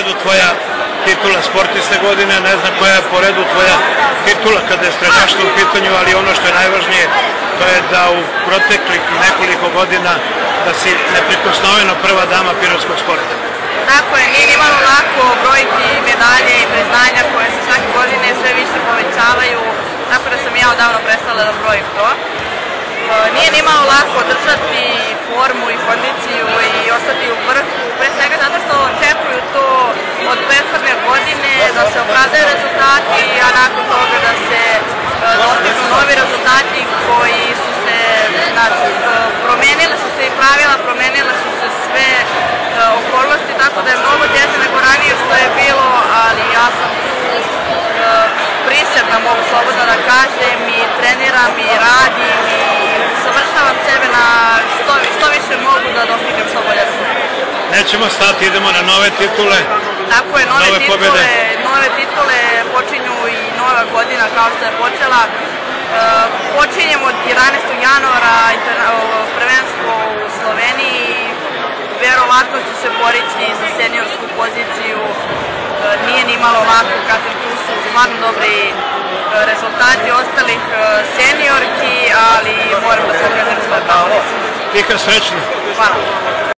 redu tvoja titula sportiste godine, ne znam koja je po redu tvoja titula kada je streljaštvo u pitanju, ali ono što je najvažnije, to je da u proteklih nekoliko godina da si neprikosnoveno prva dama pirotskog sporta. Tako je, nije nimalo lako brojiti medalje i priznanja koje se svake godine sve više povećavaju, tako da sam ja odavno prestala da brojim to. Nije nimalo lako držati formu i kondiciju i ostati u vrhu, pre svega zato što očekuju to od prethodne godine, da se opravdaju rezultati, a nakon toga da se dostignu novi rezultati koji su se, znači, promenile su se i pravila, promenile su se sve okolnosti, tako da je mnogo teže nego ranije što je bilo, ali ja sam prisebna, mogu slobodno da kažem, i treniram i radim i savršavam sebe na što više mogu da dostignem što bolje rezultate. Nećemo stati, idemo na nove titule, tako je, nove titule počinju i nova godina kao što je počela. Počinjemo od 11. januara prvenstvo u Sloveniji, verovatno ću se boriti za seniorsku poziciju, nije ni malo lako, kažem, tu su stvarno dobri rezultati ostalih seniorki, ali moram da pokažem svoje pravo. Tika, srećno! Hvala.